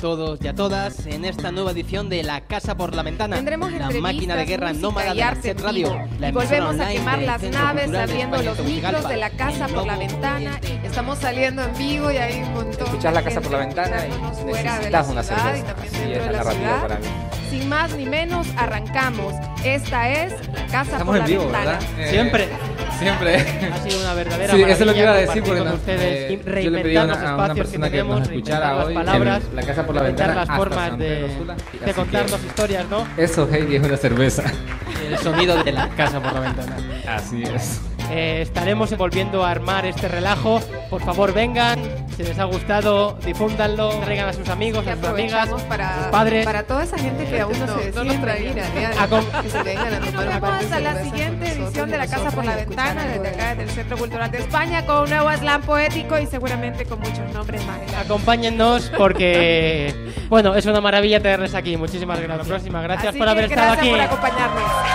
todos y a todas en esta nueva edición de La Casa por la Ventana. Tendremos la máquina de guerra nómada de la SET Radio. Y volvemos a quemar las naves abriendo los micros de La Casa por la Ventana. Estamos saliendo en vivo y hay un montón. Escuchás La Casa por la Ventana y necesitas una cerveza. Y es la narrativa para mí. Sin más ni menos, arrancamos. Esta es La Casa Estamos por la en vivo, Ventana. ¿verdad? Siempre. Ha sido una verdadera sí, maravilla. eso es lo que iba a decir porque con ustedes, yo le pedí a una espacios persona que tenemos, nos escuchara hoy palabras, en La Casa por la inventar Ventana las formas de contarnos historias, ¿no? Eso, Heidi, es una cerveza. El sonido de La Casa por la Ventana. Así es. Estaremos volviendo a armar este relajo. Por favor, vengan. Si les ha gustado, difúndanlo. Traigan a sus amigos, a sus amigas, a sus padres. Para toda esa gente que aún no se decide. Que se vengan a tomar un par de Vamos a la cervezas siguiente con nosotros, edición de La Casa por la escuchar Ventana, algo desde de- acá, del Centro Cultural de España, con un nuevo slam poético y seguramente con muchos nombres más. Acompáñennos porque, bueno, es una maravilla tenerles aquí. Muchísimas gracias. Hasta la próxima. Gracias Así por haber que estado gracias aquí. por acompañarnos.